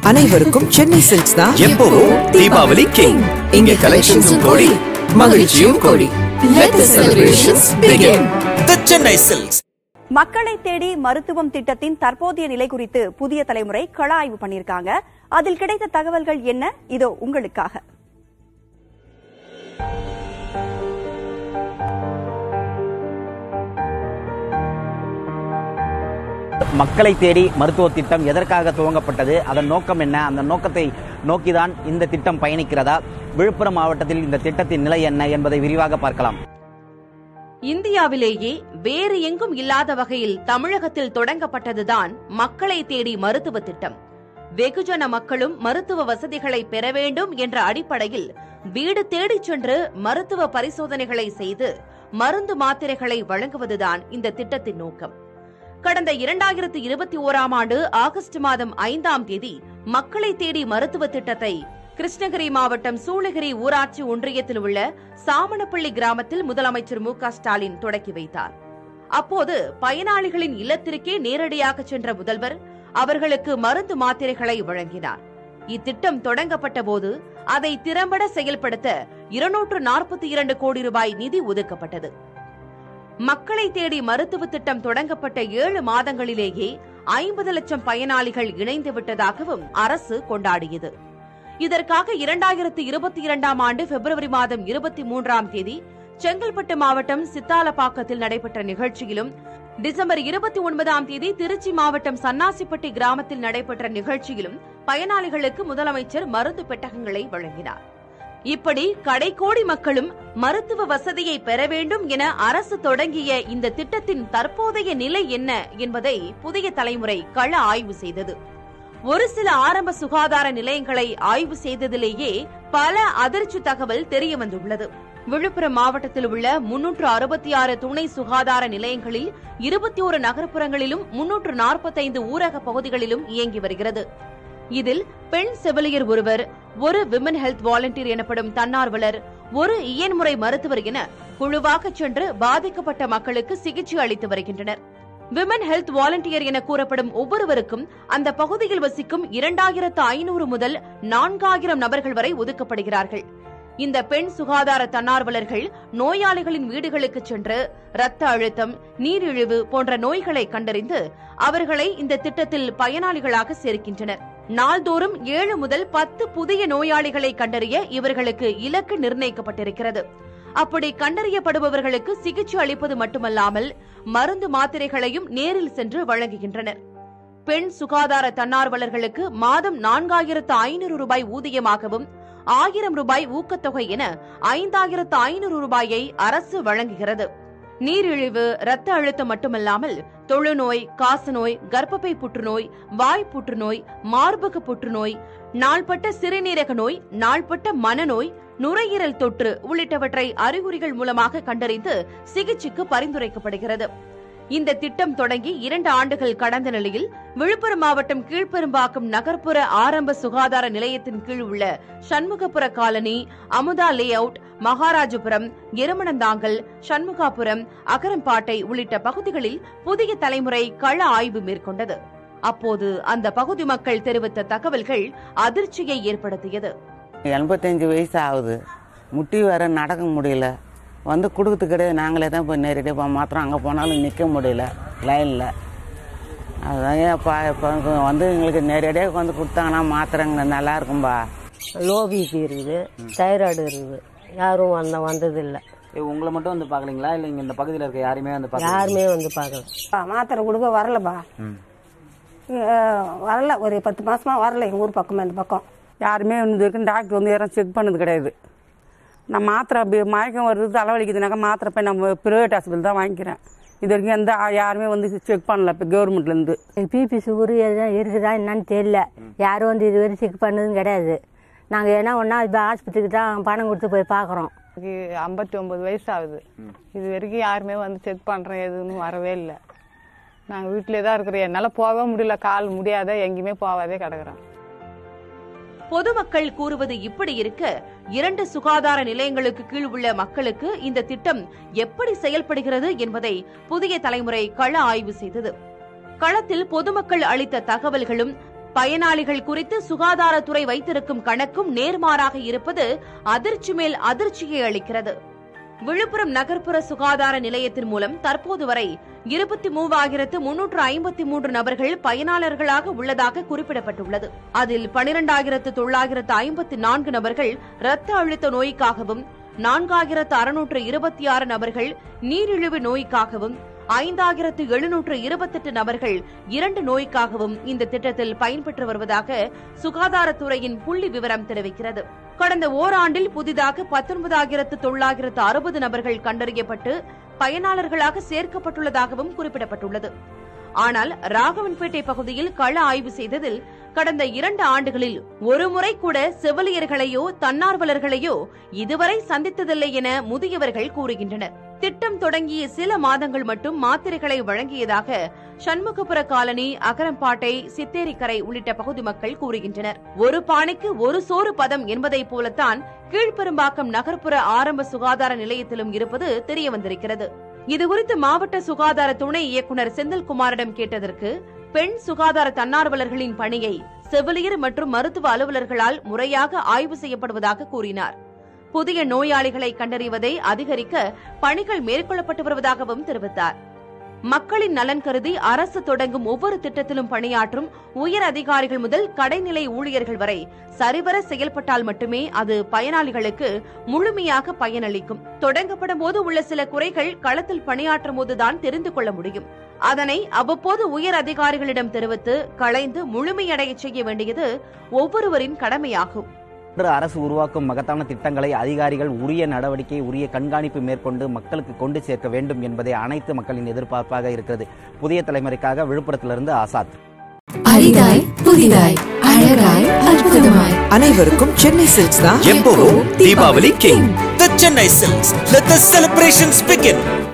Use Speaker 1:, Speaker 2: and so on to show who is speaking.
Speaker 1: அனைவருக்கும் சென்னை சில்க்ஸ் தான்
Speaker 2: எப்பவும் தீபாவளி கிங். இங்க கலெக்ஷன்ஸும் கோடி, மகிழ்ச்சியும் கோடி. Let the celebrations begin. The Chennai Silks.
Speaker 3: மக்களை தேடி மருத்துவம் திட்டத்தின் தற்போதைய நிலை குறித்து புதிய தலைமுறை கள ஆய்வு பண்ணியிருக்காங்க. அதில் கிடைத்த தகவல்கள் என்ன, இதோ உங்களுக்காக.
Speaker 4: மக்களை தேடி மருத்துவ திட்டம் எதற்காக துவங்கப்பட்டது, அதன் நோக்கம் என்ன, அந்த நோக்கத்தை நோக்கிதான் இந்த திட்டம் பயணிக்கிறதா, விழுப்புரம் மாவட்டத்தில் இந்த திட்டத்தின் நிலை என்ன என்பதை விரிவாக பார்க்கலாம்.
Speaker 5: இந்தியாவிலேயே வேறு எங்கும் இல்லாத வகையில் தமிழகத்தில் தொடங்கப்பட்டதுதான் மக்களை தேடி மருத்துவ திட்டம். வெகுஜன மக்களும் மருத்துவ வசதிகளை பெற வேண்டும் என்ற அடிப்படையில் வீடு தேடிச் சென்று மருத்துவ பரிசோதனைகளை செய்து மருந்து மாத்திரைகளை வழங்குவதுதான் இந்த திட்டத்தின் நோக்கம். கடந்த 2021ஆம் ஆண்டு ஆகஸ்ட் மாதம் 5ஆம் தேதி மக்களை தேடி மருத்துவ திட்டத்தை கிருஷ்ணகிரி மாவட்டம் சூளகிரி ஊராட்சி ஒன்றியத்தில் உள்ள சாமனப்பள்ளி கிராமத்தில் முதலமைச்சர் மு.க.ஸ்டாலின் தொடக்கி வைத்தார். அப்போது பயனாளிகளின் இல்லத்திற்கே நேரடியாக சென்ற முதல்வர் அவர்களுக்கு மருந்து மாத்திரைகளை வழங்கினார். இத்திட்டம் தொடங்கப்பட்ட போது அதை திறம்பட செயல்படுத்த 242 கோடி ரூபாய் நிதி ஒதுக்கப்பட்டது. மக்களை தேடி மருத்துவ திட்டம் தொடங்கப்பட்ட 7 மாதங்களிலேயே 50 லட்சம் பயனாளிகள் இணைந்து விட்டதாகவும் அரசு கொண்டாடியது. இதற்காக 2022ஆம் ஆண்டு பிப்ரவரி மாதம் 23ஆம் தேதி செங்கல்பட்டு மாவட்டம் சித்தாலப்பாக்கத்தில் நடைபெற்ற நிகழ்ச்சியிலும், டிசம்பர் 29ஆம் தேதி திருச்சி மாவட்டம் சன்னாசிப்பட்டி கிராமத்தில் நடைபெற்ற நிகழ்ச்சியிலும் பயனாளிகளுக்கு முதலமைச்சர் மருந்து பெட்டகங்களை வழங்கினார். இப்படி கடைக்கோடி மக்களும் மருத்துவ வசதியை பெற வேண்டும் என அரசு தொடங்கிய இந்த திட்டத்தின் தற்போதைய நிலை என்ன என்பதை புதிய தலைமுறை கள ஆய்வு செய்தது. ஒரு சில ஆரம்ப சுகாதார நிலையங்களை ஆய்வு செய்ததிலேயே பல அதிர்ச்சி தகவல் தெரியவந்துள்ளது. விழுப்புரம் மாவட்டத்தில் உள்ள 366 துணை சுகாதார நிலையங்களில் 21 நகர்ப்புறங்களிலும் 345 ஊரக பகுதிகளிலும் இயங்கி வருகிறது. இதில் பெண் செவிலியர் ஒருவர், ஒரு விமன் ஹெல்த் வாலண்டியர் எனப்படும் தன்னார்வலர், ஒரு இயன்முறை மருத்துவர் என குழுவாக சென்று பாதிக்கப்பட்ட மக்களுக்கு சிகிச்சை அளித்து வருகின்றனர். விமன் ஹெல்த் வாலண்டியர் என கூறப்படும் ஒவ்வொருவருக்கும் அந்த பகுதியில் வசிக்கும் 2500 முதல் 4000 நபர்கள் வரை ஒதுக்கப்படுகிறார்கள். இந்த பெண் சுகாதார தன்னார்வலர்கள் நோயாளிகளின் வீடுகளுக்கு சென்று இரத்த அழுத்தம், நீரிழிவு போன்ற நோய்களை கண்டறிந்து அவர்களை இந்த திட்டத்தில் பயனாளிகளாக சேர்க்கின்றனர். நாள்தோறும் 7 முதல் 10 புதிய நோயாளிகளை கண்டறிய இவர்களுக்கு இலக்கு நிர்ணயிக்கப்பட்டிருக்கிறது. அப்படி கண்டறியப்படுபவர்களுக்கு சிகிச்சை அளிப்பது மட்டுமல்லாமல் மருந்து மாத்திரைகளையும் நேரில் சென்று வழங்குகின்றனர். பெண் சுகாதார தன்னார்வலர்களுக்கு மாதம் 4500 ரூபாய் ஊதியமாகவும் 1000 ரூபாய் ஊக்கத்தொகை என 5500 ரூபாயை அரசு வழங்குகிறது. நீரிழிவு, இரத்த அழுத்தம் மட்டுமல்லாமல் தொழுநோய், காசநோய், கர்ப்பப்பை புற்றுநோய், வாய் புற்றுநோய், மார்பக புற்றுநோய், நாள்பட்ட சிறுநீரக நோய், நாள்பட்ட மனநோய், நுரையீரல் தொற்று உள்ளிட்டவற்றை அறிகுறிகள் மூலமாக கண்டறிந்து சிகிச்சைக்கு பரிந்துரைக்கப்படுகிறது. இந்த திட்டம் தொடங்கி 2 ஆண்டுகள் கடந்த நிலையில் விழுப்புரம் மாவட்டம் கீழ்பெரும்பாக்கம் நகர்ப்புற ஆரம்ப சுகாதார நிலையத்தின் கீழ் உள்ள Shanmugapura colony, Amudha layout, Maharajapuram, Erumananthangal, Shanmugapuram, Agarampattai உள்ளிட்ட பகுதிகளில் புதிய தலைமுறை கள ஆய்வு மேற்கொண்டது. அப்போது அந்த பகுதி மக்கள் தெரிவித்த தகவல்கள் அதிர்ச்சியை ஏற்படுத்தியது.
Speaker 6: 85 வயசு ஆகுது, முட்டி வர நடக்க முடியல, வந்து கொடுக்கறது கிடையாது. நாங்களே தான் போய் நேரடியாக மாத்திரம் அங்கே போனாலும் நிற்க முடியல லைனில். அதுதான் இப்போ வந்து எங்களுக்கு நேரடியாக வந்து கொடுத்தாங்கன்னா மாத்திரங்க நல்லா இருக்கும்பா.
Speaker 7: லோ பிபி இருக்குது, தைராய்டு இருக்குது, யாரும் வந்ததில்லை.
Speaker 4: உங்களை மட்டும் வந்து பார்க்கலீங்களா, இல்லை இங்கே இந்த பகுதியில் இருக்க யாருமே வந்து
Speaker 7: யாருமே வந்து பார்க்கல.
Speaker 8: மாத்திரை கொடுக்க வரலப்பா, வரல. ஒரு 10 மாசமா வரல எங்கள் ஊர் பக்கமாக. இந்த பக்கம்
Speaker 9: யாருமே வந்து டாக்டர் வந்து யாரும் செக் பண்ணது கிடையாது. நான் மாத்திரை மயக்கம் வருது, தலைவலிக்குதுனாக்கா மாத்திரை போய் நம்ம ப்ரைவேட் ஹாஸ்பிட்டல் தான் வாங்கிக்கிறேன். இது வரைக்கும் எந்த யாருமே வந்து செக் பண்ணல. இப்போ கவர்மெண்ட்லேருந்து
Speaker 7: பிபி சுகர் எதுவும் இருக்குதா என்னன்னு தெரியல. யாரும் வந்து இது வரைக்கும் செக் பண்ணதும் கிடையாது. நாங்கள் என்ன ஒன்றா இப்போ ஆஸ்பத்திரிக்கு தான் பணம் கொடுத்து போய் பார்க்குறோம்.
Speaker 9: 59 வயசு ஆகுது. இது வரைக்கும் யாருமே வந்து செக் பண்ணுறோம் எதுன்னு வரவே இல்லை. நாங்கள் வீட்டிலே தான் இருக்கிறோம். என்னால் போகவே முடியல, கால் முடியாத எங்கேயுமே போகாதே கிடக்குறோம்.
Speaker 5: பொதுமக்கள் கூறுவது இப்படி இருக்க, 2 சுகாதார நிலையங்களுக்கு கீழ் உள்ள மக்களுக்கு இந்த திட்டம் எப்படி செயல்படுகிறது என்பதை புதிய தலைமுறை கள ஆய்வு செய்தது. களத்தில் பொதுமக்கள் அளித்த தகவல்களும் பயனாளிகள் குறித்து சுகாதாரத்துறை வைத்திருக்கும் கணக்கும் நேர்மாறாக இருப்பது அதிர்ச்சி மேல் அதிர்ச்சியை அளிக்கிறது. விழுப்புரம் நகர்ப்புற சுகாதார நிலையத்தின் மூலம் தற்போது வரை 23,353 நபர்கள் பயனாளர்களாக உள்ளதாக குறிப்பிடப்பட்டுள்ளது. அதில் 12,954 நபர்கள் இரத்த அழுத்த நோய்க்காகவும், 4,626 நபர்கள் நீரிழிவு நோய்க்காகவும், 5,728 நபர்கள் 2 நோய்க்காகவும் இந்த திட்டத்தில் பயன்பெற்று வருவதாக சுகாதாரத்துறையின் புள்ளி விவரம் தெரிவிக்கிறது. கடந்த ஓராண்டில் புதிதாக 19,960 நபர்கள் கண்டறியப்பட்டு பயனாளர்களாக சேர்க்கப்பட்டுள்ளதாகவும் குறிப்பிடப்பட்டுள்ளது. ஆனால் ராகவன்பேட்டை பகுதியில் கள ஆய்வு செய்ததில் கடந்த 2 ஆண்டுகளில் ஒருமுறை கூட செவிலியர்களையோ தன்னார்வலர்களையோ இதுவரை சந்தித்ததில்லை என முதியவர்கள் கூறுகின்றனர். திட்டம் தொடங்கிய சில மாதங்கள் மட்டும் மாத்திரைகளை வழங்கியதாக சண்முகபுர காலனி, அகரம்பாட்டை, சித்தேரிக்கரை உள்ளிட்ட பகுதி மக்கள் கூறுகின்றனர். ஒரு பானைக்கு ஒரு சோறு பதம் என்பதை போலத்தான் கீழ்பெரும்பாக்கம் நகர்ப்புற ஆரம்ப சுகாதார நிலையத்திலும் இருப்பது தெரியவந்திருக்கிறது. இதுகுறித்து மாவட்ட சுகாதார துணை இயக்குநர் செந்தில்குமாரிடம் கேட்டதற்கு, பெண் சுகாதார தன்னார்வலர்களின் பணியை செவிலியர் மற்றும் மருத்துவ அலுவலர்களால் முறையாக ஆய்வு செய்யப்படுவதாக கூறினார். புதிய நோயாளிகளை கண்டறிவதை அதிகரிக்க பணிகள் மேற்கொள்ளப்பட்டு வருவதாகவும் தெரிவித்தார். மக்களின் நலன் கருதி அரசு தொடங்கும் ஒவ்வொரு திட்டத்திலும் பணியாற்றும் உயர் அதிகாரிகள் முதல் கடைநிலை ஊழியர்கள் வரை சரிவர செயல்பட்டால் மட்டுமே அது பயனாளிகளுக்கு முழுமையாக பயனளிக்கும். தொடங்கப்படும் போது உள்ள சில குறைகள் களத்தில் பணியாற்றும் போதுதான் தெரிந்து கொள்ள முடியும். அதனை அவ்வப்போது உயர் அதிகாரிகளிடம் தெரிவித்து களைந்து முழுமையடைய செய்ய வேண்டியது ஒவ்வொருவரின் கடமையாகும்.
Speaker 4: அரசு உருவாக்கும் மகத்தான திட்டங்களை அதிகாரிகள் உரிய நடவடிக்கை, உரிய கண்காணிப்பு மேற்கொண்டு மக்களுக்கு கொண்டு சேர்க்க வேண்டும் என்பதே அனைத்து மக்களின் எதிர்பார்ப்பாக இருக்கிறது. புதிய தலைமுறைக்காக விழுப்புரத்திலிருந்து ஆசாத்.
Speaker 1: அரிதாய் புதிதாய் அழகாய் அற்புதமாய் அனைவருக்கும் சென்னை சில்க்ஸ் தான்
Speaker 2: எப்பவும் Deepavali king. The Chennai Silks. Let the celebrations begin.